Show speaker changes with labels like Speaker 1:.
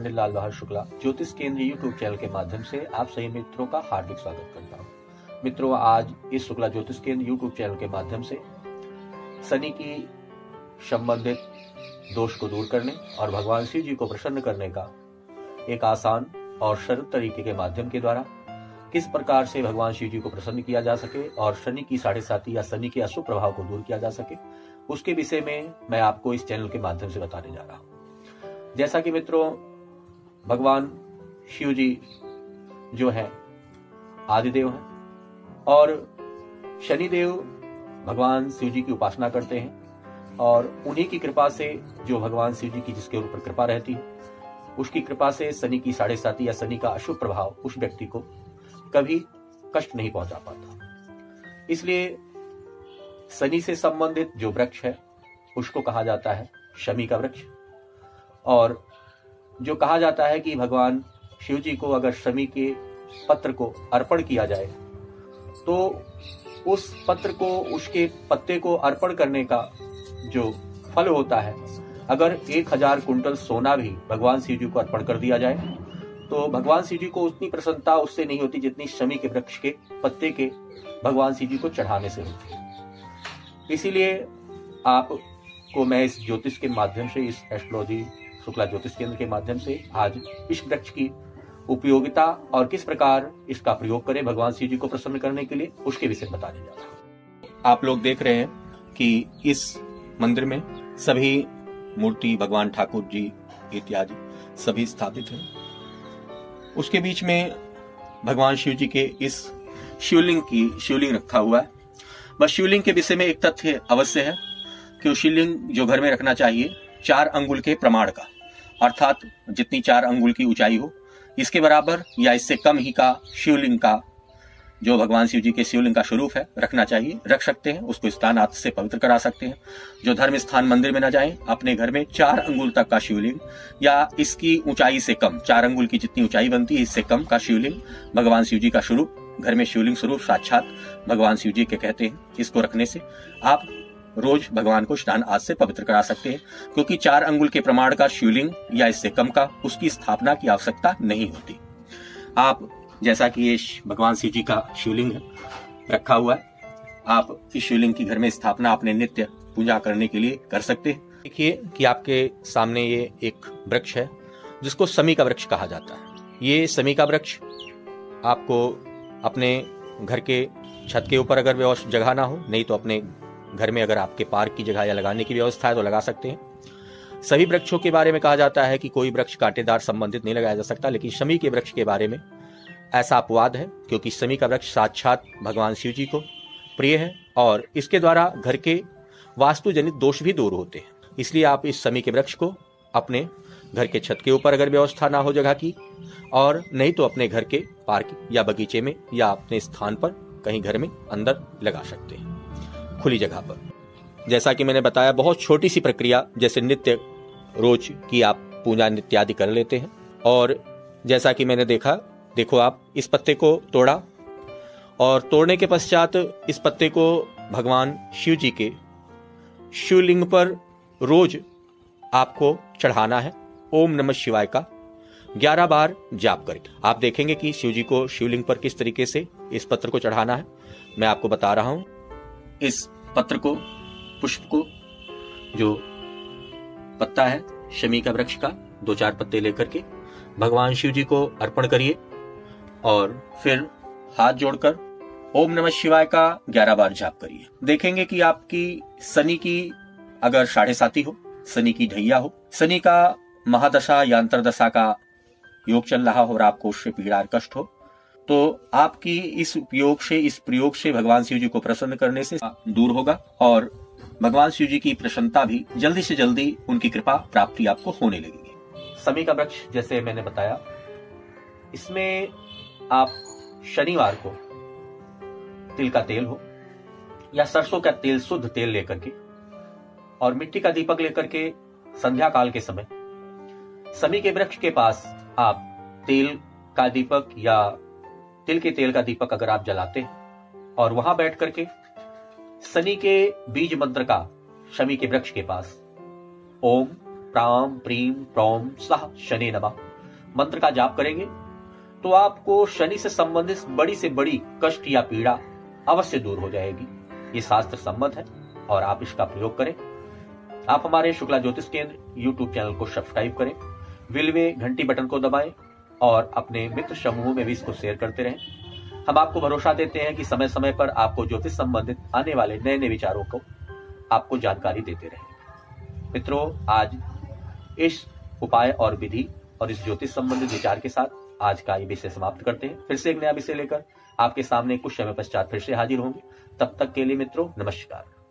Speaker 1: पंडित लाल बहादुर शुक्ला ज्योतिष केंद्र YouTube channel के माध्यम से आप सभी मित्रों का हार्दिक स्वागत करता हूँ। मित्रों, आज इस शुक्ला ज्योतिष केंद्र यूट्यूब चैनल के माध्यम से शनि की संबंधित दोष को दूर करने और भगवान शिव जी को प्रसन्न करने का एक आसान और सरल तरीके के माध्यम के द्वारा किस प्रकार से भगवान शिव जी को प्रसन्न किया जा सके और शनि की 7.5 या शनि के अशुभ प्रभाव को दूर किया जा सके, उसके विषय में मैं आपको इस चैनल के माध्यम से बताने जा रहा हूँ। जैसा कि मित्रों, भगवान शिव जी जो है आदिदेव हैं और शनिदेव भगवान शिव जी की उपासना करते हैं और उन्हीं की कृपा से जो भगवान शिव जी की जिसके ऊपर कृपा रहती है, उसकी कृपा से शनि की 7.5 या शनि का अशुभ प्रभाव उस व्यक्ति को कभी कष्ट नहीं पहुंचा पाता। इसलिए शनि से संबंधित जो वृक्ष है उसको कहा जाता है शमी का वृक्ष। और जो कहा जाता है कि भगवान शिव जी को अगर शमी के पत्र को अर्पण किया जाए तो उस पत्र को, उसके पत्ते को अर्पण करने का जो फल होता है, अगर 1000 कुंटल सोना भी भगवान शिव जी को अर्पण कर दिया जाए तो भगवान शिव जी को उतनी प्रसन्नता उससे नहीं होती जितनी शमी के वृक्ष के पत्ते के भगवान शिव जी को चढ़ाने से होती है। इसीलिए आपको मैं इस ज्योतिष के माध्यम से, इस एस्ट्रोलॉजी शुक्ला ज्योतिष केंद्र के माध्यम से आज इस वृक्ष की उपयोगिता और किस प्रकार इसका प्रयोग करें भगवान शिव जी को प्रसन्न करने के लिए, उसके विषय बताने जा रहा हूं। आप लोग देख रहे हैं कि इस मंदिर में सभी मूर्ति भगवान ठाकुर जी इत्यादि सभी स्थापित हैं। उसके बीच में भगवान शिव जी के इस शिवलिंग रखा हुआ है। बस शिवलिंग के विषय में एक तथ्य अवश्य है कि वो शिवलिंग जो घर में रखना चाहिए 4 अंगुल के प्रमाण का, अर्थात जितनी 4 अंगुल की ऊंचाई हो इसके बराबर या इससे कम ही का शिवलिंग का, जो भगवान शिव जी के शिवलिंग का स्वरूप है, रखना चाहिए। रख सकते हैं, उसको स्नान आदि से पवित्र करा सकते हैं। जो धर्म स्थान मंदिर में न जाएं, अपने घर में 4 अंगुल तक का शिवलिंग या इसकी ऊंचाई से कम, 4 अंगुल की जितनी ऊंचाई बनती है इससे कम का शिवलिंग भगवान शिव जी का स्वरूप, घर में शिवलिंग स्वरूप साक्षात भगवान शिव जी के कहते हैं। इसको रखने से आप रोज भगवान को स्नान आदि से पवित्र करा सकते हैं, क्योंकि 4 अंगुल के प्रमाण का शिवलिंग या इससे कम का उसकी स्थापना की आवश्यकता नहीं होती। आप जैसा कि ये भगवान शिव जी का शिवलिंग है रखा हुआ है, आप इस शिवलिंग की घर में स्थापना अपने नित्य पूजा करने के लिए कर सकते हैं। देखिए कि आपके सामने ये एक वृक्ष है जिसको शमी का वृक्ष कहा जाता है। ये शमी का वृक्ष आपको अपने घर के छत के ऊपर अगर व्यवस्था जगह ना हो, नहीं तो अपने घर में अगर आपके पार्क की जगह या लगाने की व्यवस्था है तो लगा सकते हैं। सभी वृक्षों के बारे में कहा जाता है कि कोई वृक्ष कांटेदार संबंधित नहीं लगाया जा सकता, लेकिन शमी के वृक्ष के बारे में ऐसा अपवाद है, क्योंकि शमी का वृक्ष साक्षात भगवान शिव जी को प्रिय है और इसके द्वारा घर के वास्तु जनित दोष भी दूर होते हैं। इसलिए आप इस शमी के वृक्ष को अपने घर के छत के ऊपर अगर व्यवस्था ना हो जगह की, और नहीं तो अपने घर के पार्क या बगीचे में या अपने स्थान पर कहीं घर में अंदर लगा सकते हैं, खुली जगह पर। जैसा कि मैंने बताया, बहुत छोटी सी प्रक्रिया, जैसे नित्य रोज की आप पूजा नित्य आदि कर लेते हैं। और जैसा कि मैंने देखो आप इस पत्ते को तोड़ा और तोड़ने के पश्चात इस पत्ते को भगवान शिव जी के शिवलिंग पर रोज आपको चढ़ाना है। ओम नमः शिवाय का 11 बार जाप करके। आप देखेंगे कि शिव जी को शिवलिंग पर किस तरीके से इस पत्र को चढ़ाना है, मैं आपको बता रहा हूं। इस पत्र को, पुष्प को, जो पत्ता है शमी का वृक्ष का, 2-4 पत्ते लेकर के भगवान शिव जी को अर्पण करिए और फिर हाथ जोड़कर ओम नमः शिवाय का 11 बार जाप करिए। देखेंगे कि आपकी शनि की अगर 7.5 हो, शनि की ढैया हो, शनि का महादशा या अंतरदशा का योग चल रहा हो और आपको उससे पीड़ा और कष्ट हो, तो आपकी इस प्रयोग से भगवान शिव जी को प्रसन्न करने से दूर होगा और भगवान शिव जी की प्रसन्नता भी जल्दी से जल्दी उनकी कृपा प्राप्ति आपको होने लगेगी। शमी का वृक्ष जैसे मैंने बताया, इसमें आप शनिवार को तिल का तेल हो या सरसों का तेल, शुद्ध तेल लेकर के और मिट्टी का दीपक लेकर के संध्या काल के समय शमी के वृक्ष के पास आप तेल का दीपक या तिल के तेल का दीपक अगर आप जलाते हैं और वहां बैठ करके शनि के बीज मंत्र का शमी के वृक्ष के पास ओम प्राम प्रीम प्रौम सह शनि नमः मंत्र का जाप करेंगे तो आपको शनि से संबंधित बड़ी से बड़ी कष्ट या पीड़ा अवश्य दूर हो जाएगी। ये शास्त्र सम्मत है और आप इसका प्रयोग करें। आप हमारे शुक्ला ज्योतिष केंद्र YouTube चैनल को सब्सक्राइब करें, विलवे घंटी बटन को दबाएं और अपने मित्र समूह में भी इसको शेयर करते रहें। हम आपको भरोसा देते हैं कि समय समय पर आपको ज्योतिष संबंधित आने वाले नए नए विचारों को आपको जानकारी देते रहेंगे। मित्रों, आज इस उपाय और विधि और इस ज्योतिष संबंधित विचार के साथ आज का ये विषय समाप्त करते हैं। फिर से एक नया विषय लेकर आपके सामने कुछ समय पश्चात फिर से हाजिर होंगे। तब तक के लिए मित्रों, नमस्कार।